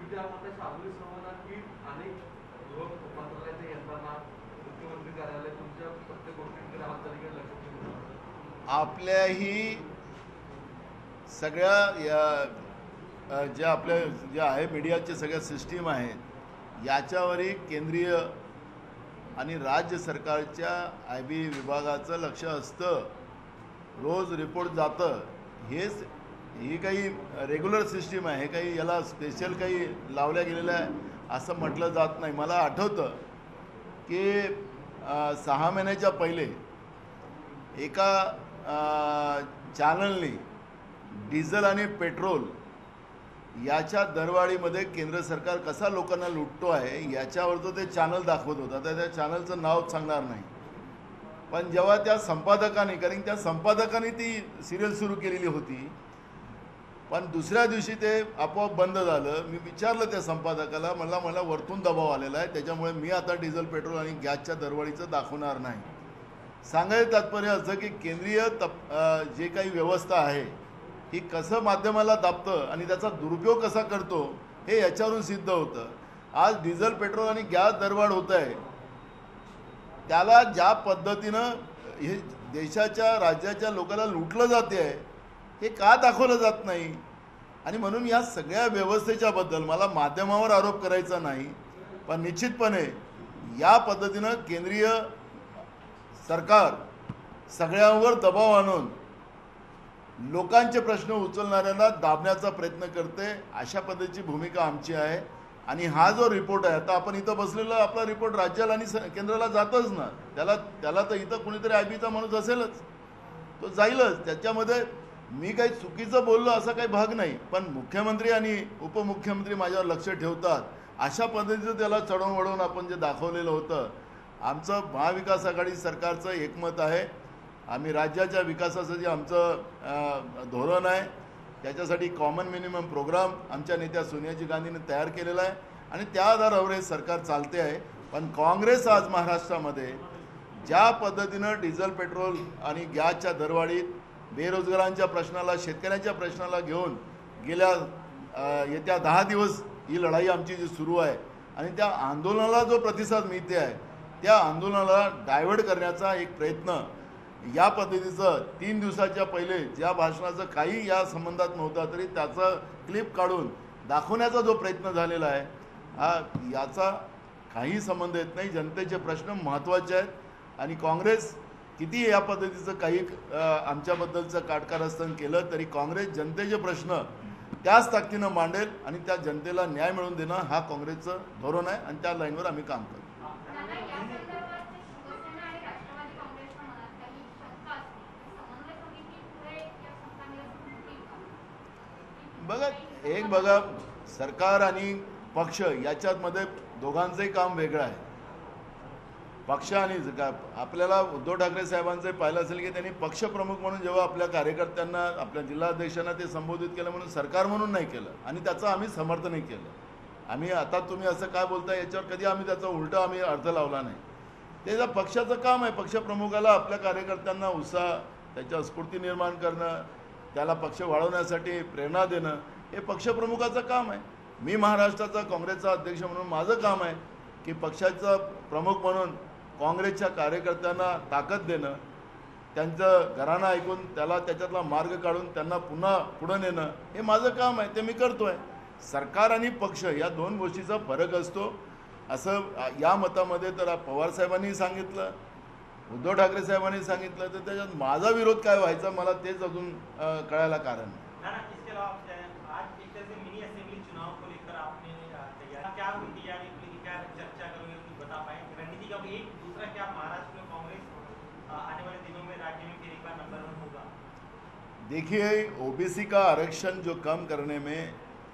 तुमच्या मते शारीरिक संवादात की अनेक गृह मंत्रालयाच्या यंत्रणा मुख्यमंत्री कार्यालय तुमच्या प्रत्येक गोष्टींकडे हालचालीकडे लक्ष ठेवून आपल्याही सगळ्या या ज्या आपल्या ज्या आहे मीडियाच्या सगळ्या सिस्टीम आहेत याच्यावरही केंद्रीय आणि राज्य सरकारच्या IB विभागाचं लक्ष असतं. रोज रिपोर्ट जातं. ही काही रेग्युलर सिस्टीम आहे. हे काही याला स्पेशल काही लावल्या गेलेलं आहे असं म्हटलं जात नाही. मला आठवतं की 6 महिन्याच्या पहिले एका चॅनलनी डिझेल आणि पेट्रोल याच्या दरवाढीमध्ये केंद्र सरकार कसा लोकांना लुटतो आहे याच्यावरचं ते चॅनल दाखवत होता. तर त्या चॅनलचं नाव सांगणार नाही. पण जेव्हा त्या संपादकांनी, कारण त्या संपादकांनी ती सिरियल सुरू केलेली होती, पण दुसऱ्या दिवशी ते आपोआप बंद झालं. मी विचारलं त्या संपादकाला, मला वरतून दबाव आलेला आहे, त्याच्यामुळे मी आता डिझेल पेट्रोल आणि गॅसच्या दरवाढीचं दाखवणार नाही. सांगायचं तात्पर्य असं की केंद्रीय जे काही व्यवस्था आहे ही कसं माध्यमाला दाबतं आणि त्याचा दुरुपयोग कसा करतो हे याच्यावरून सिद्ध होतं. आज डिझेल पेट्रोल आणि गॅस दरवाढ होत आहे, त्याला ज्या पद्धतीनं हे देशाच्या राज्याच्या लोकांना लुटलं जाते आहे हे का दाखवलं जात नाही. आणि म्हणून या सगळ्या व्यवस्थेच्याबद्दल मला माध्यमावर आरोप करायचा नाही, पण निश्चितपणे या पद्धतीनं केंद्रीय सरकार सगळ्यांवर दबाव आणून लोकांचे प्रश्न उचलणाऱ्यांना दाबण्याचा प्रयत्न करते. अशा पद्धतीची भूमिका आमची आहे. आणि हा जो रिपोर्ट आहे, आता आपण इथं बसलेला आपला रिपोर्ट राज्याला आणि केंद्राला जातच ना. त्याला तर इथं कुणीतरी IBचा माणूस असेलच, तो जाईलच. त्याच्यामध्ये मी काही चुकीचं बोललो असा काही भाग नाही, पण मुख्यमंत्री आणि उपमुख्यमंत्री माझ्यावर लक्ष ठेवतात अशा पद्धतीचं त्याला चढवून वळवून आपण जे दाखवलेलं होतं. आमचं महाविकास आघाडी सरकारचं एकमत आहे. आम्ही राज्याच्या विकासाचं जे आमचं धोरण आहे त्याच्यासाठी कॉमन मिनिमम प्रोग्राम आमच्या नेत्या सोनियाजी गांधींनी तयार केलेला आहे आणि त्या आधारावर हे सरकार चालते आहे. पण काँग्रेस आज महाराष्ट्रामध्ये ज्या पद्धतीनं डिझेल पेट्रोल आणि गॅसच्या दरवाढीत बेरोजगारांच्या प्रश्नाला, शेतकऱ्यांच्या प्रश्नाला घेऊन गेल्या येत्या 10 दिवस ही लढाई आमची जी सुरू आहे आणि त्या आंदोलनाला जो प्रतिसाद मिळते आहे त्या आंदोलनाला डायव्हर्ट करण्याचा एक प्रयत्न या पद्धतीचं 3 दिवसाच्या पहिले ज्या भाषणाचं काही या संबंधात नव्हता तरी त्याचं क्लिप काढून दाखवण्याचा जो प्रयत्न झालेला आहे हा याचा काही संबंध येत नाही. जनतेचे प्रश्न महत्त्वाचे आहेत आणि काँग्रेस किती या पद्धतीचं काही आमच्याबद्दलचं काटकारस्थान केलं तरी काँग्रेस जनतेचे प्रश्न त्याच ताकदीनं मांडेल आणि त्या जनतेला न्याय मिळवून देणं हा काँग्रेसचं धोरण आहे आणि त्या लाईनवर आम्ही काम करतो. बघा सरकार आणि पक्ष याच्यामध्ये दोघांचंही काम वेगळं आहे. पक्ष आणि आपल्याला उद्धव ठाकरे साहेबांचं पाहिलं असेल की त्यांनी पक्षप्रमुख म्हणून जेव्हा आपल्या कार्यकर्त्यांना, आपल्या जिल्हाध्यक्षांना ते संबोधित केलं म्हणून सरकार म्हणून नाही केलं आणि त्याचं आम्ही समर्थनही केलं. आम्ही आता तुम्ही असं काय बोलता याच्यावर कधी आम्ही त्याचा उलटा आम्ही अर्थ लावला नाही. ते पक्षाचं काम आहे. पक्षप्रमुखाला आपल्या कार्यकर्त्यांना उत्साह, त्याच्या स्फूर्ती निर्माण करणं, त्याला पक्ष वाढवण्यासाठी प्रेरणा देणं हे पक्षप्रमुखाचं काम आहे. मी महाराष्ट्राचा काँग्रेसचा अध्यक्ष म्हणून माझं काम आहे की पक्षाचा प्रमुख म्हणून काँग्रेसच्या कार्यकर्त्यांना ताकद देणं, त्यांचं घराणं ऐकून त्याला त्याच्यातला मार्ग काढून त्यांना पुन्हा पुढं नेणं हे माझं काम आहे. ते मी करतो आहे. सरकार आणि पक्ष या 2 गोष्टीचा फरक असतो असं या मतामध्ये तर पवारसाहेबांनी सांगितलं, उद्धव ठाकरे साहेबांनी सांगितलं, तर त्याच्यात माझा विरोध काय व्हायचा मला तेच अजून कळायला कारण देखिए OBC का आरक्षण जो कम करने में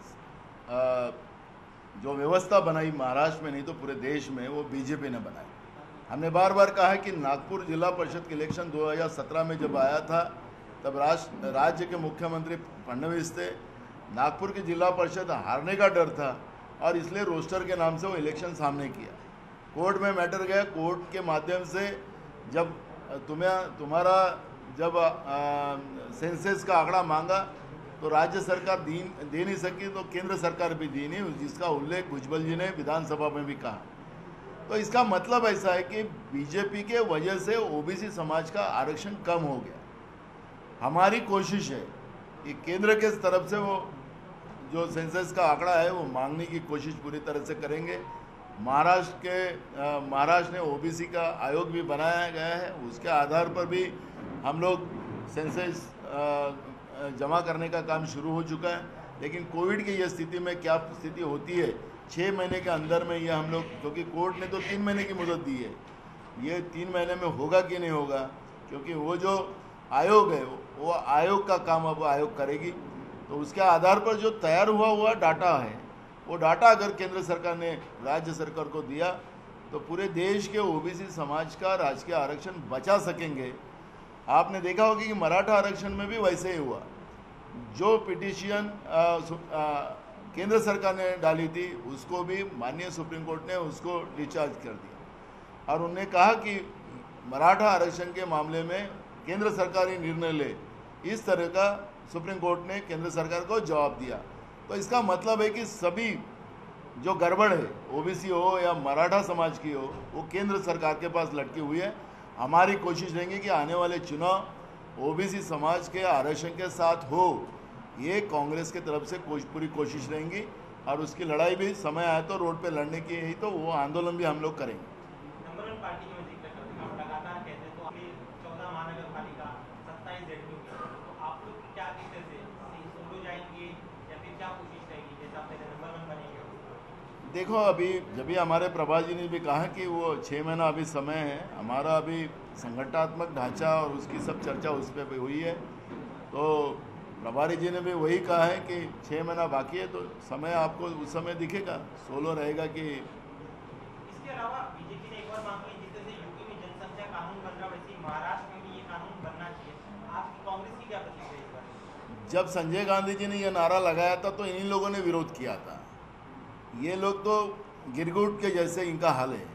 जो व्यवस्था बनाई महाराष्ट्र में नहीं तो पूरे देश में वो बीजेपी ने बनाई. हमने बार बार कहा है कि नागपुर जिला परिषद के इलेक्शन 2017 में जब आया था तब राज्य के मुख्यमंत्री फडणवीस थे. नागपुर की जिला परिषद हारने का डर था और इसलिए रोस्टर के नाम से वो इलेक्शन सामने किया. कोर्ट में मैटर गया. कोर्ट के माध्यम से जब तुम्हारा जब सेंसस का आंकड़ा मांगा तो तो राज्य सरकार दे नहीं सकी तो केंद्र सरकार भी दी नहीं, जिसका उल्लेख भुजबल जी ने विधानसभा में भी कहा। तो इसका मतलब ऐसा है कि बीजेपी के वजह से ओबीसी समाज का आरक्षण कम हो गया। हमारी कोशिश है कि केंद्र के तरफ से वो जो सेंसस का आंकड़ा है वो मांगने की कोशिश पूरी तरह से करेंगे। महाराष्ट्र ने ओबीसी का आयोग भी बनाया गया है, उसके आधार पर भी हम लोग सेंसस जमा करने का काम शुरू हो चुका है। लेकिन कोविड की यह स्थिति में क्या स्थिति होती है, 6 महीने के अंदर में ये हम लोग, क्योंकि कोर्ट ने तो 3 महीने की मुदत दी है, ये 3 महीने में होगा कि नहीं होगा, क्योंकि वो जो आयोग है वो आयोग का काम अब आयोग करेगी। तो उसके आधार पर जो तैयार हुआ डाटा है, वो डाटा अगर केंद्र सरकार ने राज्य सरकार को दिया तो पूरे देश के ओबीसी समाज का राजकीय आरक्षण बचा सकेंगे। आपने देखा होगा कि मराठा आरक्षण में भी वैसे ही हुआ। जो पिटीशन केंद्र सरकार ने डाली थी उसको भी माननीय सुप्रीम कोर्ट ने उसको डिस्चार्ज कर दिया और उन्होंने कहा कि मराठा आरक्षण के मामले में केंद्र सरकार ही निर्णय ले। इस तरह का सुप्रीम कोर्ट ने केंद्र सरकार को जवाब दिया। तो इसका मतलब है कि सभी जो गड़बड़ है, ओबीसी हो या मराठा समाज की हो, वो केंद्र सरकार के पास लटकी हुई है। हमारी कोशिश रहेगी कि आने वाले चुनाव ओबीसी समाज के आरक्षण के साथ हो, ये कांग्रेस के तरफ से पूरी कोशिश रहेंगी और उसकी लड़ाई भी समय आए तो रोड पे लड़ने की है, तो वो आंदोलन भी हम लोग करेंगे। नंबर 1 पार्टी में जिक्र करते हैं, आप लगातार कहते हैं तो अभी 14 महानगर पालिका 27 ZPU की, तो आप लोग क्या किस से सोलो जाएंगे या फिर क्या कोशिश रहेगी, जैसे आप पहले नंबर 1 बनेंगे? देखो, अभी जब भी हमारे प्रभा जी ने भी कहा कि वो 6 महीना अभी समय है, हमारा अभी संगठनात्मक ढांचा और उसकी सब चर्चा उस पर भी हुई है। तो प्रभारी जी ने भी वही कहा है कि 6 महीना बाकी है, तो समय आपको उस समय दिखेगा सोलो रहेगा कि। इसके अलावा बीजेपी ने एक और मांग की, जिस तरह से यूपी में जनसंख्या कानून बन रहा वैसे ही महाराष्ट्र में भी ये कानून बनना चाहिए। आपकी कांग्रेस की क्या प्रतिक्रिया है इस बारे? जब संजय गांधी जी ने यह नारा लगाया था तो इन्हीं लोगों ने विरोध किया था। ये लोग तो गिरगुट के जैसे इनका हाल है।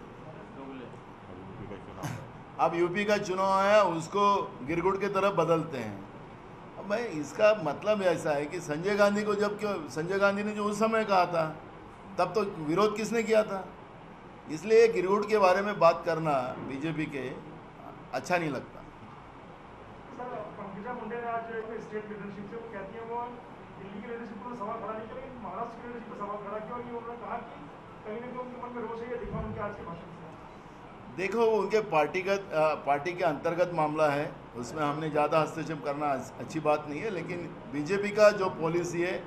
अब यूपी का चुनाव आया, उसको गिरगुट की तरफ बदलते हैं। अब भाई इसका मतलब ऐसा है कि संजय गांधी को संजय गांधी ने जो उस समय कहा था तब तो विरोध किसने किया था, इसलिए गिरगुट के बारे में बात करना बीजेपी के अच्छा नहीं लगता। सर, पंकजा मुंडे ने आज स्टेट लीडरशिप से वो कहती है वो दिल्ली की लीडरशिप पर सवाल खड़ा नहीं किया, लेकिन महाराष्ट्र की लीडरशिप पर सवाल खड़ा किया और ये उन्होंने कहा कि कहीं ना कहीं उनके मन में रोष है, ये दिखा उनके आज के भाषण से। देखो, उनके पार्टी के अंतर्गत मामला है, उसमें हमने ज़्यादा हस्तक्षेप करना अच्छी बात नहीं है। लेकिन बीजेपी का जो पॉलिसी है,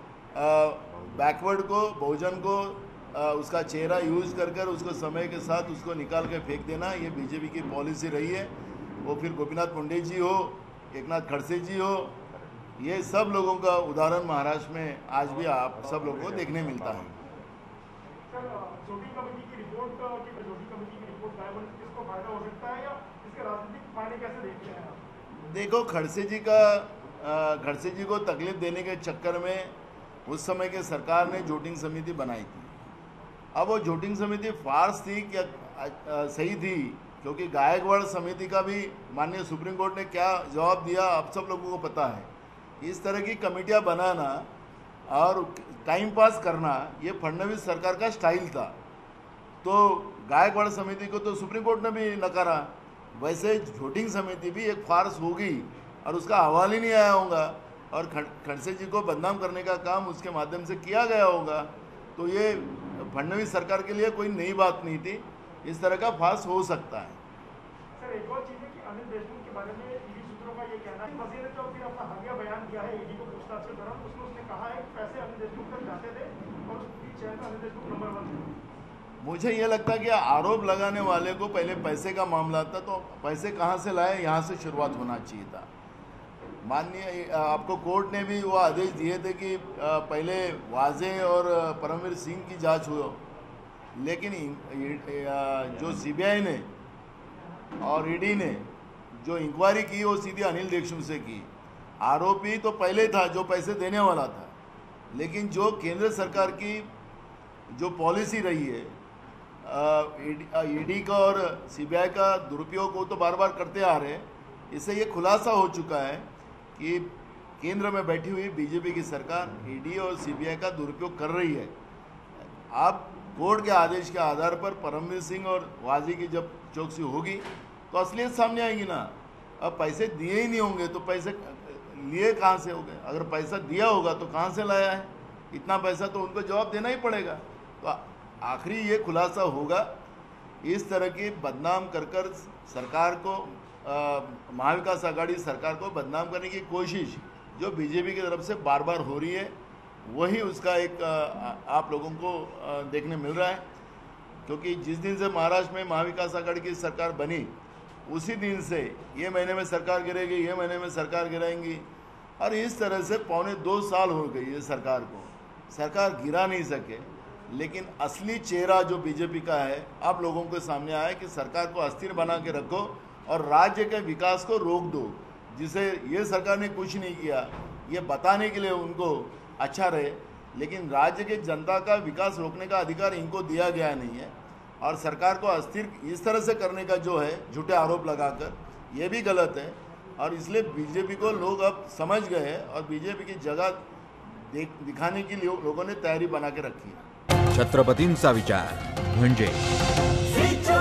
बैकवर्ड को, बहुजन को उसका चेहरा यूज कर उसको समय के साथ उसको निकाल के फेंक देना, ये बीजेपी की पॉलिसी रही है। वो फिर गोपीनाथ मुंडे जी हो, एकनाथ खड़से जी हो, ये सब लोगों का उदाहरण महाराष्ट्र में आज भी आप सब लोगों को देखने मिलता है। सर, जोटी कमेटी की रिपोर्ट गायब होने से किसको फायदा हो सकता है या इसके राजनीतिक फायदे कैसे देखते हैं आप? देखो, खड़से जी को तकलीफ देने के चक्कर में उस समय के सरकार ने जोटिंग समिति बनाई थी। अब वो जोटिंग समिति फार्स थी क्या सही थी, क्योंकि गायकवाड़ समिति का भी माननीय सुप्रीम कोर्ट ने क्या जवाब दिया आप सब लोगों को पता है। इस तरह की कमेटियां बनाना और टाइम पास करना, ये फडणवीस सरकार का स्टाइल था। तो गायकवाड़ समिति को तो सुप्रीम कोर्ट ने भी नकारा, वैसे जोटिंग समिति भी एक फार्स होगी और उसका हवाल ही नहीं आया होगा और खड़से जी को बदनाम करने का काम उसके माध्यम से किया गया होगा। तो ये फडणवीस सरकार के लिए कोई नई बात नहीं थी, इस तरह का फार्स हो सकता है। सर, एक और चीज़ है कि अनिल देशमुख के बारे में ईडी सूत्रों का ये कहना है, वजीर ने जो फिर अपना हालिया बयान किया है ईडी को पूछताछ के दौरान, उसमें उसने कहा है कि पैसे अनिल देशमुख तक जाते थे और उसकी चयन में अनिल देशमुख नंबर 1 थे। मुझे ये लगता है कि आरोप लगाने वाले को पहले पैसे का मामला था, तो पैसे कहाँ से लाए, यहाँ से शुरुआत होना चाहिए था। माननीय आपको कोर्ट ने भी वो आदेश दिए थे कि पहले वाजे और परमवीर सिंह की जांच हो, लेकिन जो सीबीआई ने और ईडी ने जो इंक्वायरी की वो सीधी अनिल देशमुख से की। आरोपी तो पहले था जो पैसे देने वाला था, लेकिन जो केंद्र सरकार की जो पॉलिसी रही है ईडी का और सीबीआई का दुरुपयोग वो तो बार बार करते आ रहे हैं। इससे ये खुलासा हो चुका है कि केंद्र में बैठी हुई बीजेपी की सरकार ईडी और सीबीआई का दुरुपयोग कर रही है। आप कोर्ट के आदेश के आधार पर परमवीर सिंह और वाजी की जब चौकसी होगी तो असलियत सामने आएगी ना। अब पैसे दिए ही नहीं होंगे तो पैसे लिए कहाँ से होंगे? अगर पैसा दिया होगा तो कहाँ से लाया है? इतना पैसा तो उनको जवाब देना ही पड़ेगा। तो आखिरी ये खुलासा होगा। इस तरह की बदनाम कर कर सरकार को महाविकास आघाड़ी सरकार को बदनाम करने की कोशिश जो बीजेपी की तरफ से बार बार हो रही है, वही उसका एक आप लोगों को देखने मिल रहा है। क्योंकि जिस दिन से महाराष्ट्र में महाविकास आघाड़ी की सरकार बनी उसी दिन से ये महीने में सरकार गिरेगी, ये महीने में सरकार गिराएंगी, और इस तरह से 2.25 साल हो गई है सरकार को। सरकार गिरा नहीं सके, लेकिन असली चेहरा जो बीजेपी का है आप लोगों के सामने आया कि सरकार को अस्थिर बना के रखो और राज्य के विकास को रोक दो। जिसे ये सरकार ने कुछ नहीं किया ये बताने के लिए उनको अच्छा रहे, लेकिन राज्य के जनता का विकास रोकने का अधिकार इनको दिया गया नहीं है। और सरकार को अस्थिर इस तरह से करने का जो है झूठे आरोप लगाकर, ये भी गलत है। और इसलिए बीजेपी को लोग अब समझ गए हैं और बीजेपी की जगह दिखाने के लिए लोगों ने तैयारी बना के रखी है। छत्रपतींचा विचार म्हणजे